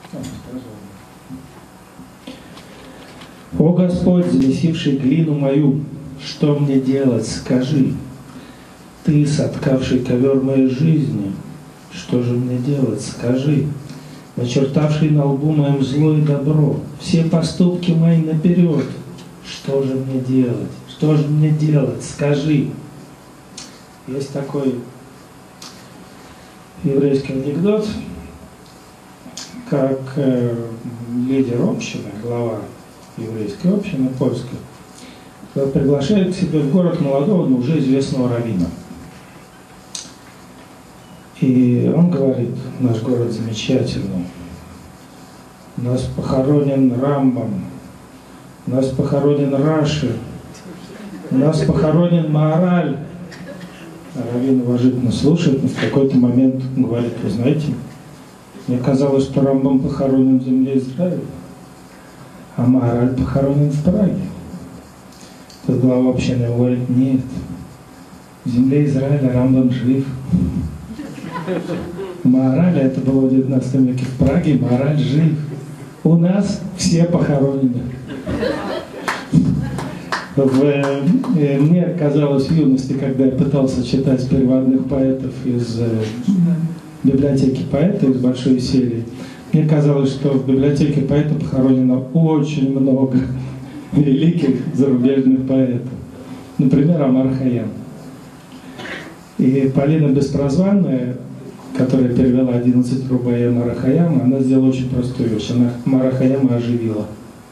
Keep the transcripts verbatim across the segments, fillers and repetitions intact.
О Господь, замесивший глину мою, что мне делать, скажи. Ты, соткавший ковер моей жизни, что же мне делать, скажи. Начертавший на лбу моем зло и добро, все поступки мои наперед, что же мне делать, что же мне делать, скажи. Есть такой еврейский анекдот, как э, лидер общины, глава еврейской общины польской, приглашает к себе в город молодого, но уже известного раввина. И он говорит: наш город замечательный, у нас похоронен Рамбам, у нас похоронен Раши, у нас похоронен Маораль. Раввин уважительно слушает, но в какой-то момент говорит: вы знаете, мне казалось, что Рамбам похоронен в земле Израиля, а Маораль похоронен в Праге. Тут глава общины говорит: нет, в земле Израиля Рамбам жив. Маораль, это было в девятнадцатом веке в Праге, Маораль жив. У нас все похоронены. В, э, мне казалось в юности, когда я пытался читать переводных поэтов из э, библиотеки поэта, из большой серии, мне казалось, что в библиотеке поэта похоронено очень много великих зарубежных поэтов. Например, Омар Хайям. И Полина Беспрозванная, которая перевела одиннадцать рублей Омара Хайяма, она сделала очень простую вещь. Она Омара Хайяма оживила.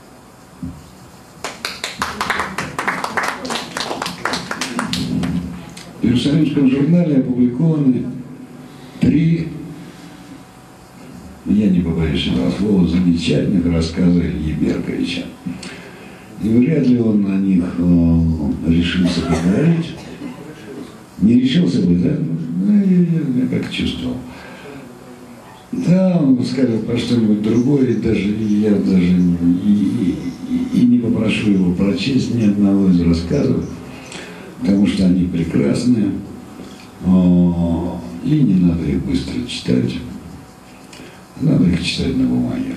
В Иерусалимском журнале опубликованы три, я не побоюсь этого слова, замечательных рассказа Ильи Берковича. И вряд ли он на них э, решился поговорить. Не решился бы, да? Ну, я, я как чувствовал. Да, он сказал про что-нибудь другое, и даже я даже и, и, и не попрошу его прочесть ни одного из рассказов, потому что они прекрасные, и не надо их быстро читать, надо их читать на бумаге.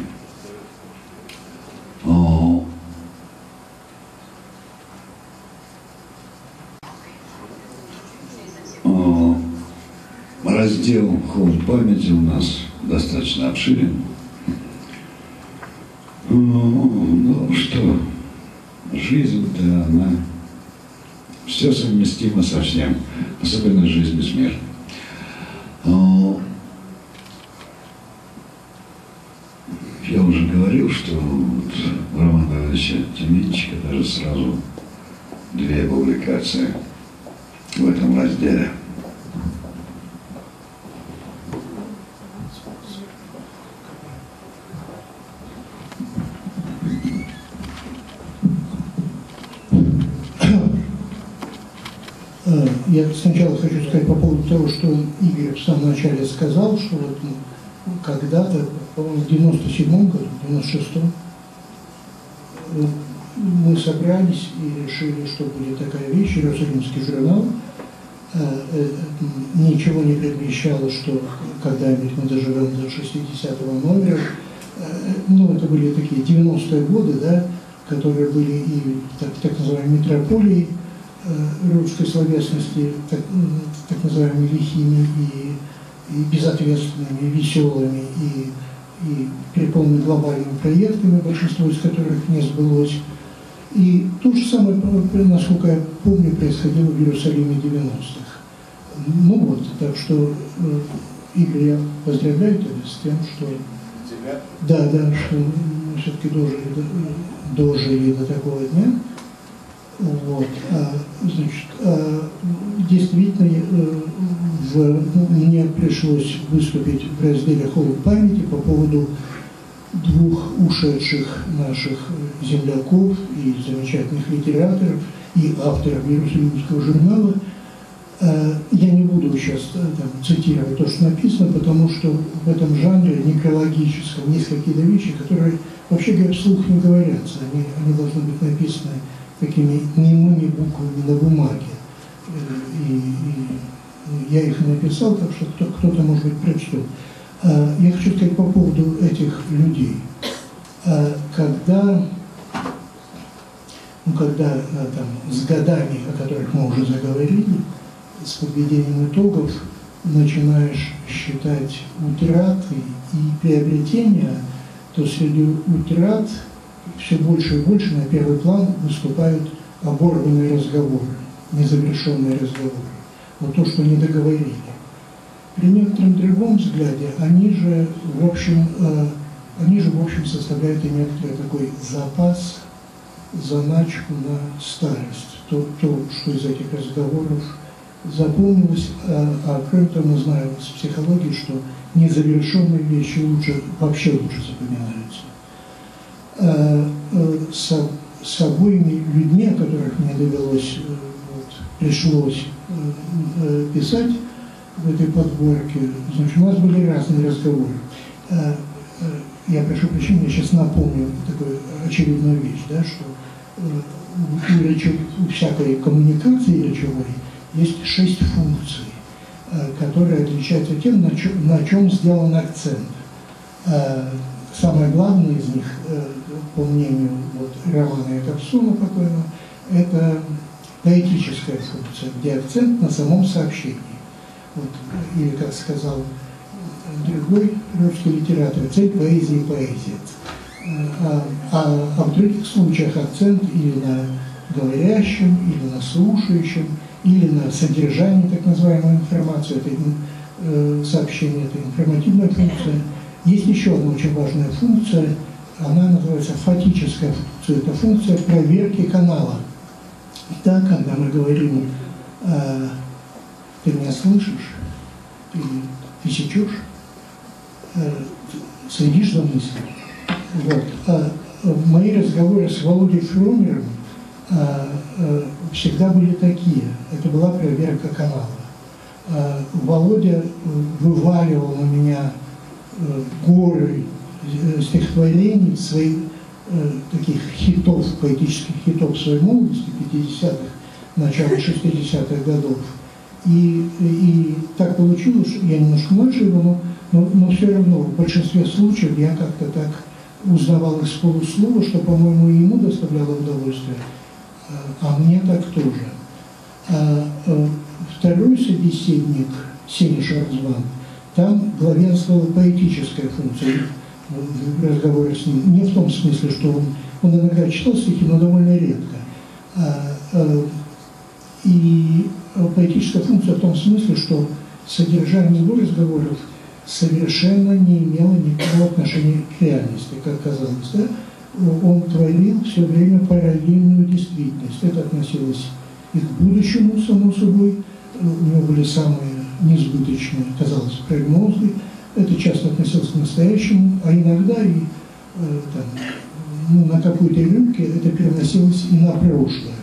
Раздел «Холм памяти» у нас достаточно обширен. Ну что, жизнь-то она все совместимо со всем, особенно жизнь и смерть. Я уже говорил, что вот у Романа Давыдовича Тименчика даже сразу две публикации в этом разделе. Я сначала хочу сказать по поводу того, что Игорь в самом начале сказал, что вот когда-то, по-моему, в девяносто седьмом году, в девяносто шестом, мы собрались и решили, что будет такая вещь, Иерусалимский журнал. Ничего не предвещало, что когда-нибудь мы доживем до шестидесятого номера. Ну, это были такие девяностые годы, да, которые были и так, так называемой метрополией русской словесности, так, так называемыми лихими и, и безответственными, и веселыми, и, и переполненными глобальными проектами, большинство из которых не сбылось. И то же самое, насколько я помню, происходило в Иерусалиме девяностых. Ну вот, так что, Игорь, я поздравляю тебя с тем, что... Тебя? Да, да, что мы все-таки дожили до, дожили до такого дня. Вот, а, значит, а, действительно, в, ну, мне пришлось выступить в разделе «Холм памяти» по поводу двух ушедших наших земляков и замечательных литераторов и авторов Иерусалимского журнала. А, я не буду сейчас там цитировать то, что написано, потому что в этом жанре некрологическом есть какие-то вещи, которые, вообще говоря, вслух не говорятся, они, они должны быть написаны такими немыми буквами на бумаге. И, и я их написал, так что кто-то, может быть, прочтет. Я хочу сказать по поводу этих людей. А когда, ну, когда там, с годами, о которых мы уже заговорили, с подведением итогов, начинаешь считать утраты и приобретения, то среди утрат все больше и больше на первый план выступают оборванные разговоры, незавершенные разговоры. Вот то, что не договорили. При некотором другом взгляде они же, в общем, э, они же, в общем, составляют и некоторый такой запас, заначку на старость. То, то что из этих разговоров запомнилось, а, а кроме того, мы знаем с психологии, что незавершенные вещи лучше, вообще лучше запоминаются. А, а, с, с обоими людьми, о которых мне довелось, вот, пришлось а, писать в этой подборке, значит, у нас были разные разговоры. А, а, я прошу прощения, я сейчас напомню такую очевидную вещь, да, что а, у, речи, у всякой коммуникации речевой есть шесть функций, которые отличаются тем, на чем, на чем сделан акцент. Самое главное из них, по мнению вот, Романа Якобсона покойного, это поэтическая функция, где акцент на самом сообщении. Вот, или, как сказал другой русский литератор, цель поэзии – поэзия. А, а, а в других случаях акцент или на говорящем, или на слушающем, или на содержании так называемой информации, это э, сообщение, это информативная функция. Есть еще одна очень важная функция, она называется фатическая функция, это функция проверки канала. Так, когда мы говорим, э, ты меня слышишь, ты, ты сечешь, э, следишь за мыслью. Вот. А, мои разговоры с Володей Фрумером всегда были такие. Это была проверка канала. Володя вываливал на меня горы стихотворений, своих таких хитов, поэтических хитов своей молодости, пятидесятых, начала шестидесятых годов. И, и так получилось, что я немножко младше его, но, но, но все равно в большинстве случаев я как-то так узнавал из полуслова, что, по-моему, и ему доставляло удовольствие. А мне так тоже. А, а, второй собеседник, Сеня Шварцман, там главенствовала поэтическая функция в разговоре с ним. Не в том смысле, что он, он иногда читал стихи, но довольно редко. А, а, и поэтическая функция в том смысле, что содержание его разговоров совершенно не имело никакого отношения к реальности, как казалось, да? Он творил все время параллельную действительность. Это относилось и к будущему, само собой. У него были самые несбыточные, казалось, прогнозы. Это часто относилось к настоящему, а иногда и э, там, ну, на какой-то рюмке это переносилось и на прошлое.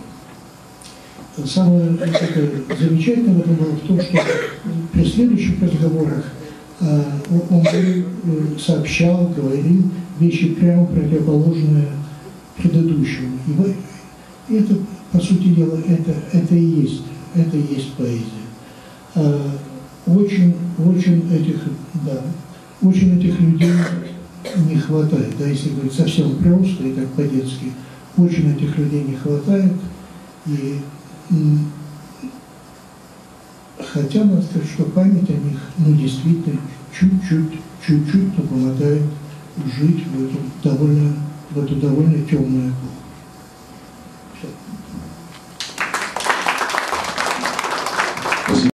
Самое это, замечательное в этом было в том, что при следующих разговорах э, он э, сообщал, говорил вещи прямо противоположные предыдущему. И это, по сути дела, это, это и есть, это и есть поэзия. А, очень, очень этих, да, очень этих людей не хватает, да, если говорить совсем просто и так по-детски, очень этих людей не хватает. И м, хотя надо сказать, что память о них, ну, действительно, чуть-чуть, чуть-чуть, но помогает жить в эту довольно, в эту довольно темную эпоху.